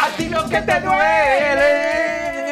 A ti lo que te duele.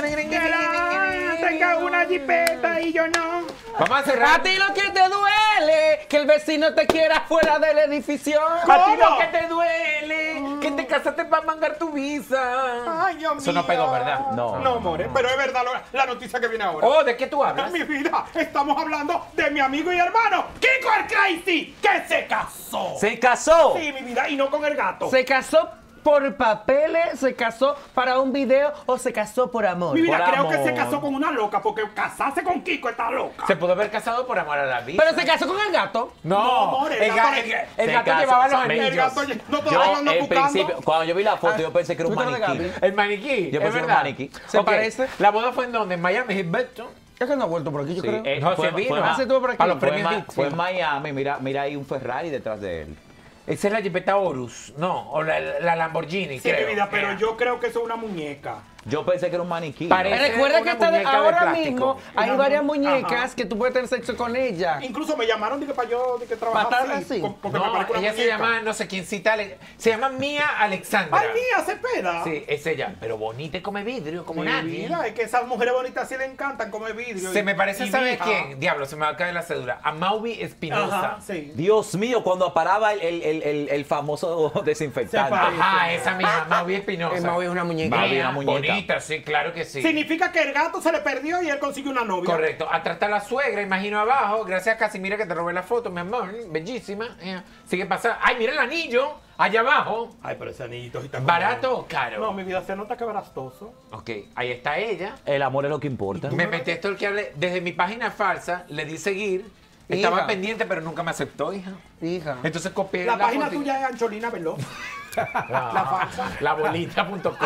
Tenga una jipeta y yo no. Vamos a cerrar. A ti lo que te duele, que el vecino te quiera fuera del edificio. A ti lo que te duele, que te casaste para mangar tu visa. Ay, Dios mío. Eso no pegó, ¿verdad? No, more, pero es verdad la noticia que viene ahora. Oh, ¿de qué tú hablas? Mi vida, estamos hablando de mi amigo y hermano, Kiko el Crazy, que se casó. ¿Se casó? Sí, mi vida, y no con el gato. ¿Se casó por papeles, se casó para un video o se casó por amor? Mi vida, Por creo que amor. se casó con una loca, porque casarse con Kiko está loca. Se pudo haber casado por amor a la vida. Pero se casó con el gato. No, No, amor, el se gato casó. llevaba los El El anillos. gato no Yo, todavía ando en buscando. principio, cuando yo vi la foto, yo pensé que era un ¿Tú te lo de maniquí. Gaby? El maniquí. Yo es pensé que era un verdad. maniquí. ¿Se Ok, parece? ¿La boda fue en dónde? ¿En Miami? ¿Hilton? Es que no ha vuelto por aquí, yo Sí, creo. No, se vino. Ah, sí, estuvo por aquí. Para los Fue, premios fue en Dixie. Miami, mira ahí un Ferrari detrás de él. Esa es la Jeepeta Horus. No, o la Lamborghini, Sí, creo. mi vida, pero yo creo que eso es una muñeca. Yo pensé que era un maniquí. Parece- Recuerda que una está muñeca de ahora plástico. mismo hay Una varias mu- muñecas Ajá. que tú puedes tener sexo con ella. Incluso me llamaron de que para yo de que trabajar ¿Para estar así, así? porque me No, parece una ella se muñeca. llama, no sé quién cita, se llama Mía Alexandra. Ay, mía, Cepeda. Sí, es ella. Pero bonita y come vidrio, como Mi nadie. vida, es que esas mujeres bonitas sí le encantan comer vidrio. Se me parece, y ¿sabes vieja. quién? Diablo, se me va a caer la cédula. A Mauvi Espinosa. Ajá, sí. Dios mío, cuando paraba el famoso desinfectante. Se parece. Ajá, esa misma, Mauvi Espinosa. Mauvi es una muñeca. Mauvi es una muñeca. Bonita, sí, claro que sí. Significa que el gato se le perdió y él consiguió una novia. Correcto. Atrás está la suegra, imagino abajo. Gracias a Casimira que te robé la foto, mi amor. Bellísima. Sigue pasando. Ay, mira el anillo. Allá abajo. Ay, pero ese anillito sí está como- ¿Barato o caro? No, mi vida, se nota que es barastoso. Ok, ahí está ella. El amor es lo que importa. Me metí esto el que hablé. Desde mi página falsa, le di seguir. Estaba Hija. pendiente, pero nunca me aceptó, hija. Hija. Entonces copié La página foto y- tuya es Ancholina Veloz. Ah, La falsa. Labolita.com.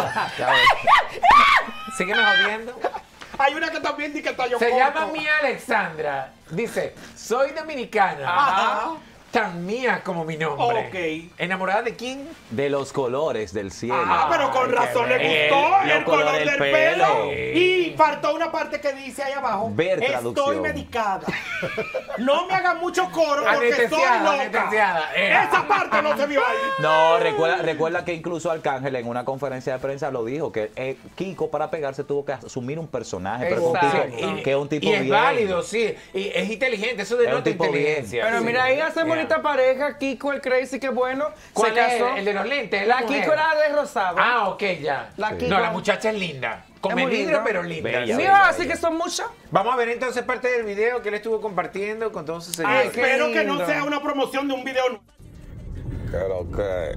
Sígueme jodiendo. Hay una que también dice que está yo Se corto. llama Mía Alexandra. Dice, soy dominicana. Ajá. Tan mía como mi nombre. Ok. ¿Enamorada de quién? De los colores del cielo. Ah, pero con Ay, razón qué le gustó bello. el Los color colores del del pelo. pelo. Y faltó una parte que dice ahí abajo. Ver Estoy traducción. medicada. No me hagan mucho coro porque soy Anestesiada, loca. anestesiada. Esa parte no se vio ahí. No, recuerda que incluso Arcángel en una conferencia de prensa lo dijo, que Kiko para pegarse tuvo que asumir un personaje, pero es un Exacto. tipo, que es un tipo y es bien. válido, sí. Y es inteligente, eso Es un denota tipo bien. inteligencia. Pero Sí. mira, ahí hace Yeah. bonita pareja, Kiko el Crazy, qué bueno. ¿Cuál se es casó. el de los lentes? La mujer? Kiko era de rosado. Ah, ok, ya. La Kiko- No, la muchacha es linda. Come muy vidrio, linda. pero linda. Bella, Sí. Mira, así que son muchas. Vamos a ver entonces parte del video que él estuvo compartiendo con todos sus Ah, seguidores. qué espero que no lindo. sea una promoción de un video. Que lo que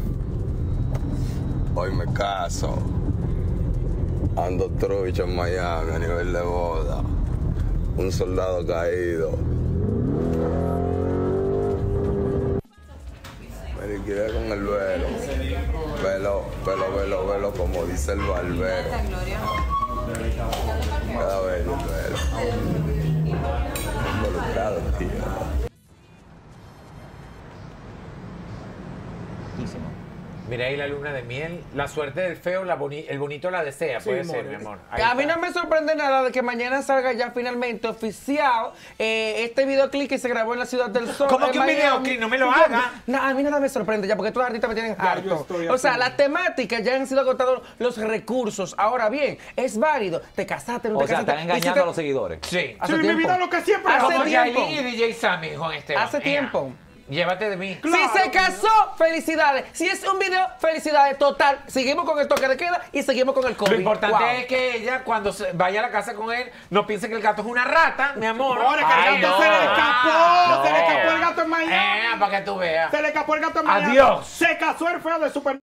hoy me caso. Ando trucho en Miami a nivel de boda. Un soldado caído. Me liquidé con el velo. Velo, como dice el barbero. Cada vez el velo. Involucrado, tío. Mira ahí la luna de miel. La suerte del feo, el bonito la desea, Sí, puede ser, amor. mi amor. Ahí A mí está. no me sorprende nada de que mañana salga ya finalmente oficial este videoclip que se grabó en la Ciudad del Sol. ¿Cómo en que un Miami. videoclip? No me lo Y yo- haga. No, a mí nada me sorprende ya, porque todos los artistas me tienen Ya, yo harto. estoy O sea, así. las temáticas ya han sido agotados los recursos. Ahora bien, es válido. Te casaste, no te O sea, casaste. están engañando a los seguidores. Sí. Hace Sí, mi tiempo. vida, lo que siempre Hace hago. Como tiempo. Yailin y DJ Sammy, Juan Esteban. Hace tiempo. Llévate de mí. Claro. Si se casó, felicidades. Si es un video, felicidades. Total, seguimos con el toque de queda y seguimos con el COVID. Lo importante Wow. es que ella, cuando vaya a la casa con él, no piense que el gato es una rata, mi amor. Ahora que Ay, el gato no. se le escapó. No. Se le escapó el gato en Miami. Para que tú veas. Se le escapó el gato en Miami. Adiós. Se casó el feo de Super.